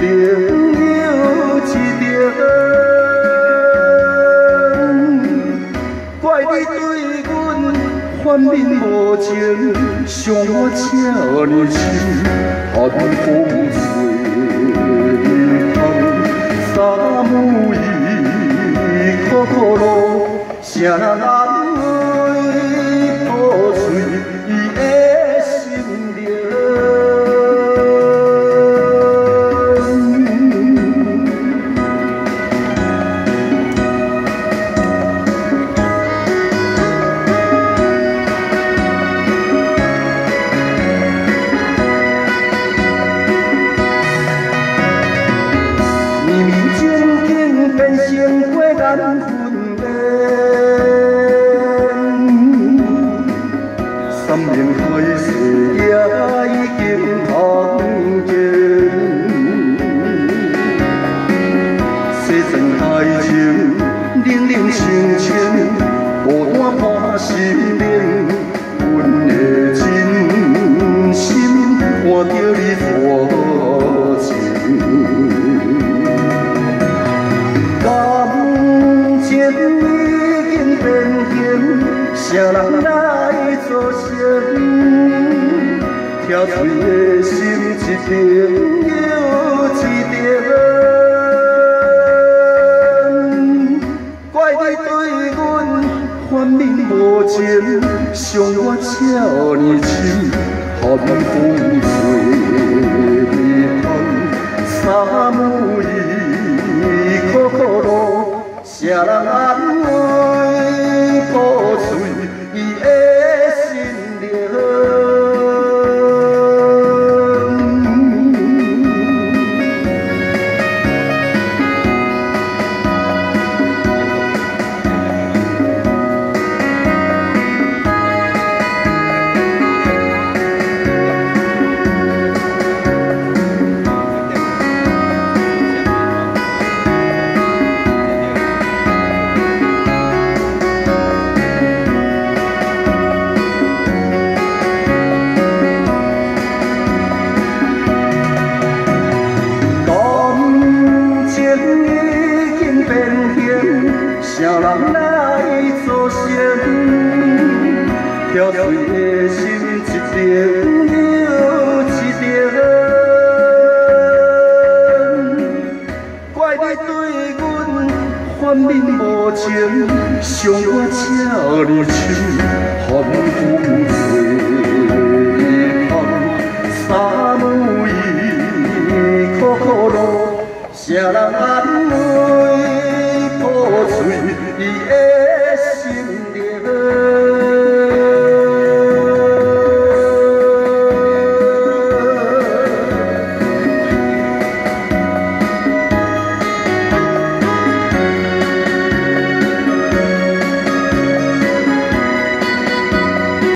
一场，怪你对阮反面无情，伤我这呢深，寒风吹风，三母伊苦苦路，谁人安慰破碎伊的心灵？难分辨，三年海誓也已经看见，细层爱情冷冷清清，孤单伴心灵，阮的真心看到你错情。谁人来作声？跳水的心一场又一场，怪你对阮反面无情，伤我这呢深，寒风吹风，三母伊苦苦路，谁人安慰？破碎伊的心灵。谁人来作声？跳水的心一场又一场，怪你对阮反面无情，伤我这呢深，寒风吹。